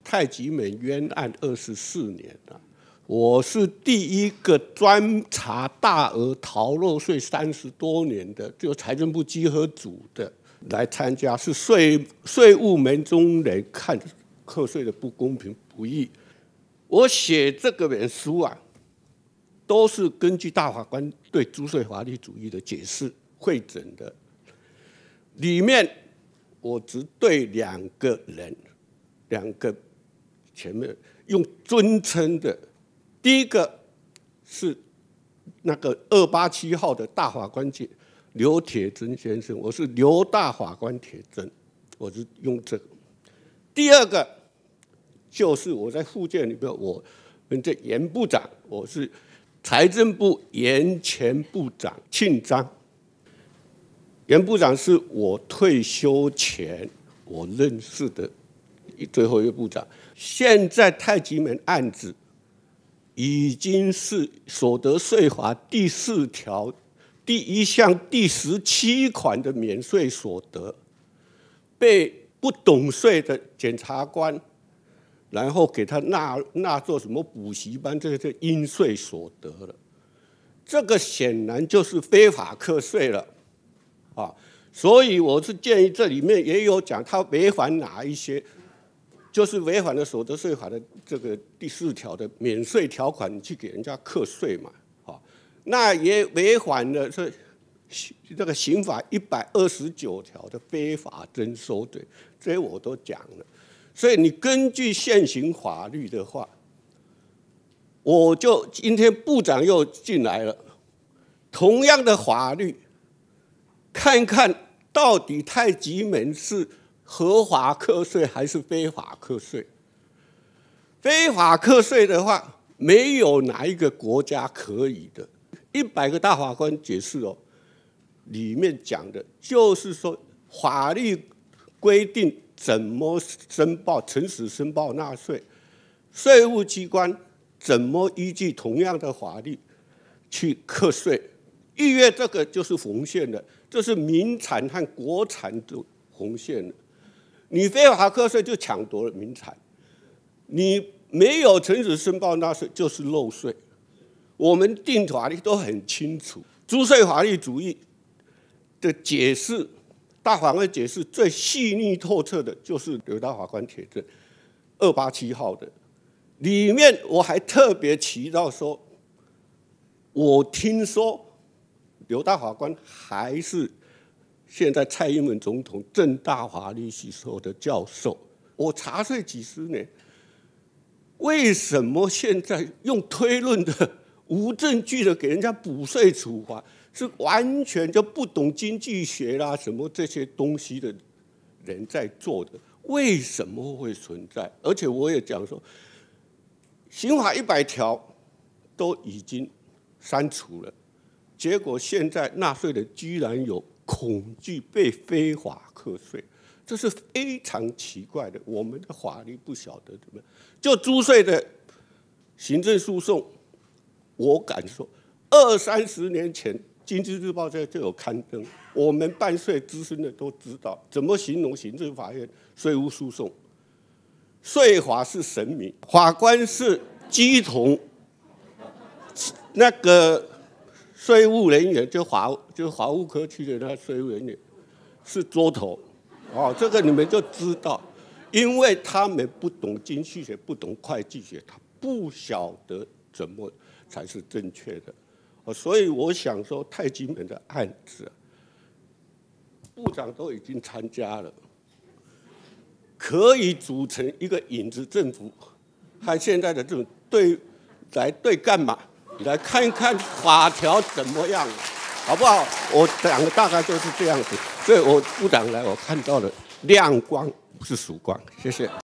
太极门冤案24年了。我是第一个专查大额逃漏税30多年的，就财政部稽核组的来参加，是税务门中人看课税的不公平不义。我写这本书啊，都是根据大法官对租税法律主义的解释汇整的。里面我只对两个人，前面用尊称的。第一个是那个287号的大法官刘铁珍先生，我是刘大法官铁珍，我是用这个。第二个就是我在附件里面，我们这严部长，我是财政部严前部长庆章。严部长是我退休前我认识的最后一个部长。现在太极门案子已经是所得税法第4条第1项第17款的免税所得，被不懂税的检察官，然后给他纳做什么补习班，这个应税所得了。这个显然就是非法课税了啊！所以我是建议这里面也有讲他违反哪一些。就是违反了所得税法的这个第4条的免税条款，你去给人家课税嘛，那也违反了这个刑法129条的非法征收罪，这些我都讲了。所以你根据现行法律的话，我就今天部长又进来了，同样的法律，看看到底太极门是合法课税还是非法课税？非法课税的话，没有哪一个国家可以的。100个大法官解释哦，里面讲的就是说，法律规定怎么申报、诚实申报纳税，税务机关怎么依据同样的法律去课税。逾越这个就是红线了，这是民产和国产的红线了。你非法课税就抢夺了民产，你没有诚实申报纳税就是漏税。我们定法律都很清楚，租税法律主义的解释，大法官解释最细腻透彻的就是刘大法官铁证287号的。里面我还特别提到说，我听说刘大法官还是现在蔡英文总统政大法律系所的教授，我查税几十年，为什么现在用推论的无证据的给人家补税处罚，是完全就不懂经济学啦什么这些东西的人在做的？为什么会存在？而且我也讲说，刑法100条都已经删除了，结果现在纳税人居然有恐惧被非法课税，这是非常奇怪的。我们的法律不晓得怎么，就租税的行政诉讼，我敢说20-30年前《经济日报》就有刊登，我们办税资深的都知道怎么形容行政法院税务诉讼。税法是神明，法官是鸡同，那个税务人员就法务科区的那税务人员是桌头，这个你们就知道，因为他们不懂经济学，不懂会计学，他不晓得怎么才是正确的。所以我想说，太极门的案子，部长都已经参加了，可以组成一个影子政府，和现在的这种对干嘛？来看看法条怎么样，好不好？我讲的大概就是这样子，所以我部长来，我看到了亮光，不是曙光。谢谢。